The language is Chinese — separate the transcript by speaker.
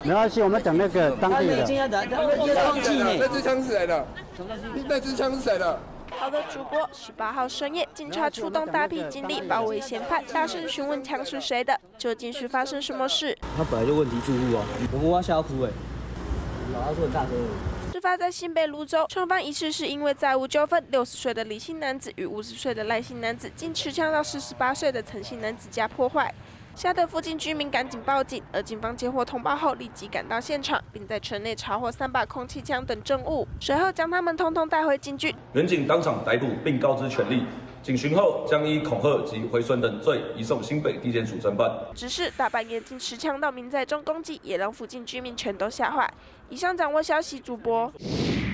Speaker 1: 没关系，我们等那个当地的。
Speaker 2: 那支枪是谁的？那支枪是谁的？
Speaker 3: 好的主播，18号深夜，警察出动大批警力包围嫌犯，大声询问枪是谁的，究竟是发生什么事？
Speaker 4: 他本来就问题住户啊，我们挖下哭哎，他说很大声。
Speaker 3: 事发在新北芦洲，双方疑似是因为债务纠纷，60岁的李姓男子与50岁的赖姓男子竟持枪到48岁的陈姓男子家破坏。吓得附近居民赶紧报警，而警方接获通报后立即赶到现场，并在车内查获3把空气枪等证物，随后将他们通通带回警局。
Speaker 5: 民警当场逮捕并告知权利，警询后将依恐吓及毁损等罪移送新北地检署侦办。
Speaker 3: 只是大半夜竟持枪到民宅中攻击，也让附近居民全都吓坏。以上掌握消息，主播。